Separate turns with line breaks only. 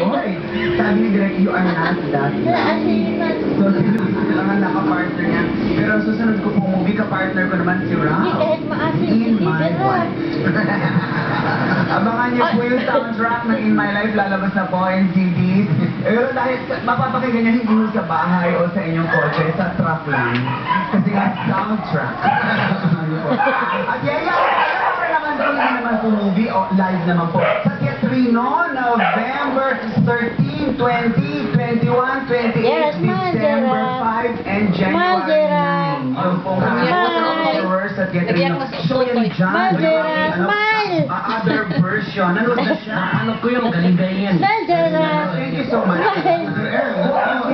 enjoy. Sabi ni Direk, you are not that guy. So, si Luis lang ang naka-partner niya. Pero susunod ko pong movie, ka-partner ko naman si Ralph.
Hindi kahit maasin,
In
hindi
My
ka
Life. Abangan niyo po yung soundtrack ng In My Life, lalabas na po in CD. Pero dahil mapapakinggan niyo hindi mo sa bahay o sa inyong kotse, sa truck lang. Kasi nga soundtrack. At yaya, naman po hindi naman po movie o live naman po. Sa Teatrino, November 13, 20, 21, 28,
Yes,
December 5, and January 9. Yung pong horror sa Teatrino. Show yan ni John.
Majera, smile!
Other version. Ano na siya?
Ano ko yung galing-galing yan.
Majera!
Thank you so much.